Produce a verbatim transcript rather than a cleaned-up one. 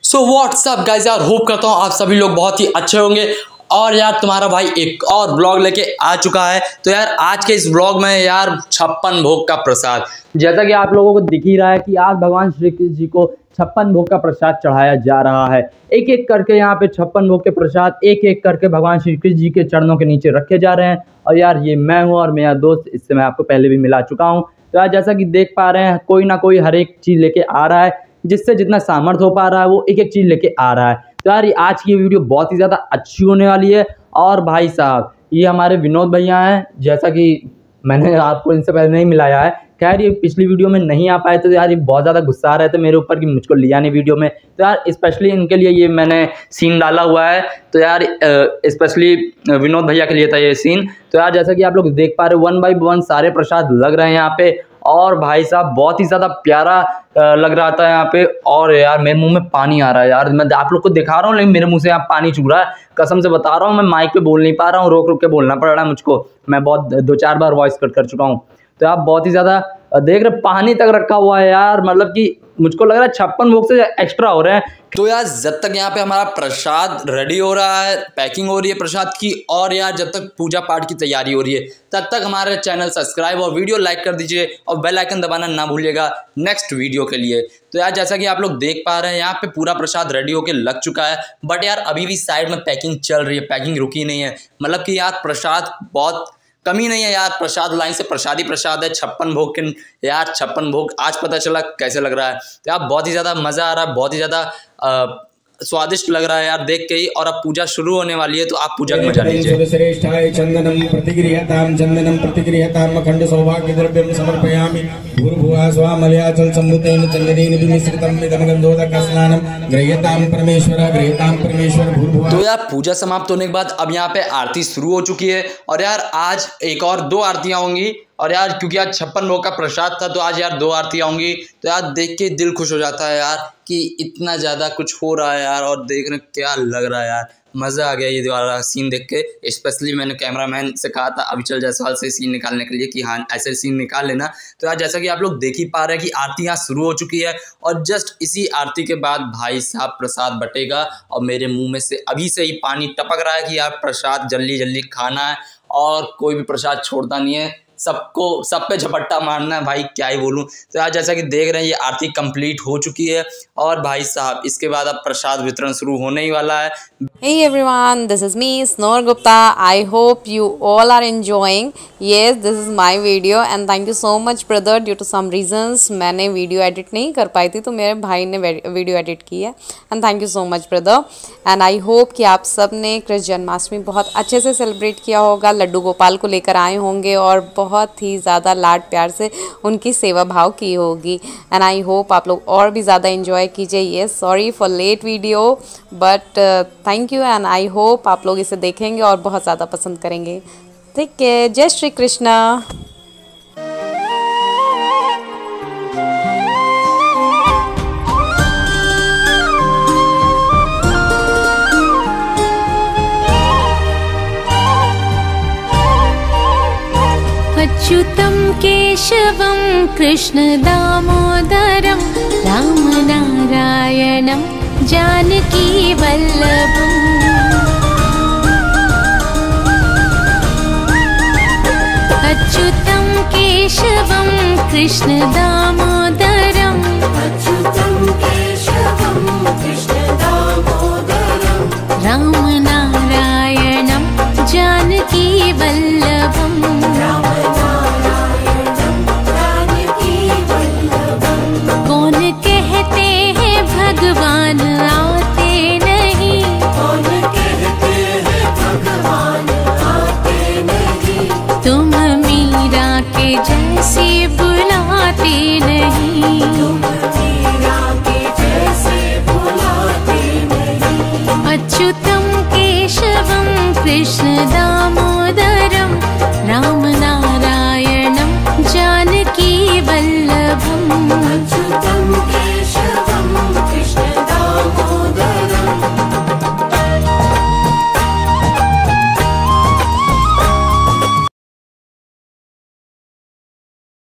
सो what's up guys यार, hope करता हूँ आप सभी लोग बहुत ही अच्छे होंगे। और यार तुम्हारा भाई एक और ब्लॉग लेके आ चुका है। तो यार आज के इस ब्लॉग में यार छप्पन भोग का प्रसाद, जैसा कि आप लोगों को दिख ही रहा है कि आज भगवान श्री कृष्ण जी को छप्पन भोग का प्रसाद चढ़ाया जा रहा है। एक एक करके यहाँ पे छप्पन भोग के प्रसाद एक एक करके भगवान श्री कृष्ण जी के चरणों के नीचे रखे जा रहे हैं। और यार ये मैं हूँ और मेरा दोस्त, इससे मैं आपको पहले भी मिला चुका हूँ। तो यार जैसा कि देख पा रहे हैं, कोई ना कोई हर एक चीज़ लेके आ रहा है, जिससे जितना सामर्थ्य हो पा रहा है वो एक एक चीज़ लेके आ रहा है। तो यार आज की वीडियो बहुत ही ज़्यादा अच्छी होने वाली है। और भाई साहब ये हमारे विनोद भैया हैं, जैसा कि मैंने आपको इनसे पहले नहीं मिलाया है। खैर ये पिछली वीडियो में नहीं आ पाए थे, तो यार ये बहुत ज़्यादा गुस्सा आ रहे थे मेरे ऊपर कि मुझको लिया नहीं वीडियो में। तो यार स्पेशली इनके लिए ये मैंने सीन डाला हुआ है। तो यार स्पेशली विनोद भैया के लिए था ये सीन। तो यार जैसा कि आप लोग देख पा रहे हो, वन बाई वन सारे प्रसाद लग रहे हैं यहाँ पे। और भाई साहब बहुत ही ज़्यादा प्यारा लग रहा था यहाँ पे। और यार मेरे मुंह में पानी आ रहा है यार, मैं आप लोग को दिखा रहा हूँ लेकिन मेरे मुंह से यहाँ पानी चूह रहा है। कसम से बता रहा हूँ, मैं माइक पे बोल नहीं पा रहा हूँ, रोक रोक के बोलना पड़ रहा है मुझको। मैं बहुत दो चार बार वॉइस कट कर चुका हूँ। तो आप बहुत ही ज़्यादा देख रहे, पानी तक रखा हुआ है यार, मतलब कि मुझको लग रहा है छप्पन भोग से एक्स्ट्रा हो रहे हैं। तो यार जब तक यहाँ पे हमारा प्रसाद रेडी हो रहा है, पैकिंग हो रही है प्रसाद की, और यार जब तक पूजा पाठ की तैयारी हो रही है, तब तक हमारे चैनल सब्सक्राइब और वीडियो लाइक कर दीजिए और बेल आइकन दबाना ना भूलिएगा नेक्स्ट वीडियो के लिए। तो यार जैसा कि आप लोग देख पा रहे हैं, यहाँ पे पूरा प्रसाद रेडी होके लग चुका है। बट यार अभी भी साइड में पैकिंग चल रही है, पैकिंग रुकी नहीं है। मतलब कि यार प्रसाद बहुत कमी नहीं है यार, प्रसाद लाइन से प्रसाद ही प्रसाद है। छप्पन भोग के यार छप्पन भोग आज पता चला कैसे लग रहा है। तो यार बहुत ही ज़्यादा मज़ा आ रहा है, बहुत ही ज़्यादा स्वादिष्ट लग रहा है यार देख के ही। और अब पूजा शुरू होने वाली है, तो आप पूजा में जानिए। श्रेष्ठाय चंदनम प्रतिगृह्यताम चंदनम प्रतिगृह्यताम अखंड सौभाग्य द्रव्यम समर्पयामि भूर्भुवः स्वः मलयाचल सम्भुतेन चंदनेन विमिश्रितम इदं गन्धोदक स्नानम गृह्यताम परमेश्वर गृह्यताम परमेश्वर भूर्भुवः। तो यार पूजा समाप्त होने के बाद अब यहाँ पे आरती शुरू हो चुकी है। और यार आज एक और दो आरतियाँ होंगी। और यार क्योंकि आज छप्पन भोग का प्रसाद था, तो आज यार दो आरती होंगी। तो यार देख के दिल खुश हो जाता है यार कि इतना ज़्यादा कुछ हो रहा है यार। और देखने क्या लग रहा है यार, मज़ा आ गया ये वाला सीन देख के। स्पेशली मैंने कैमरामैन से कहा था अविचल जायसवाल से सीन निकालने के लिए कि हाँ ऐसे सीन निकाल लेना। तो यार जैसा कि आप लोग देख ही पा रहे हैं कि आरती यहाँ शुरू हो चुकी है। और जस्ट इसी आरती के बाद भाई साहब प्रसाद बटेगा। और मेरे मुँह में से अभी से ही पानी टपक रहा है कि यार प्रसाद जल्दी जल्दी खाना है और कोई भी प्रसाद छोड़ना नहीं है, सबको सब पे झपट्टा मारना है भाई, क्या ही बोलूँ। तो आज जैसा कि देख रहे हैं ये आरती कंप्लीट हो चुकी है। और भाई साहब इसके बाद अब प्रसाद वितरण शुरू होने ही वाला है। Hey everyone, this is me Snor Gupta. I hope you all are enjoying. Yes, this is my video and thank you so much brother. Due to some reasons मैंने वीडियो एडिट नहीं कर पाई थी, तो मेरे भाई ने वीडियो एडिट की है। And thank you so much brother. And I hope कि आप सब ने कृष्ण जन्माष्टमी बहुत अच्छे से सेलिब्रेट किया होगा, लड्डू गोपाल को लेकर आए होंगे और बहुत ही ज़्यादा लाड प्यार से उनकी सेवा भाव की होगी। एंड आई होप आप लोग और भी ज़्यादा इन्जॉय कीजिए। Yes, sorry for late video but thank you and I hope आप लोग इसे देखेंगे और बहुत ज़्यादा पसंद करेंगे। ठीक है, जय श्री कृष्णा। अच्युतं केशवं कृष्ण दामोदरं रामनारायणं जानकी वल्लभम्। अच्युतं केशवं कृष्ण दामोदरं अच्युतं केशवं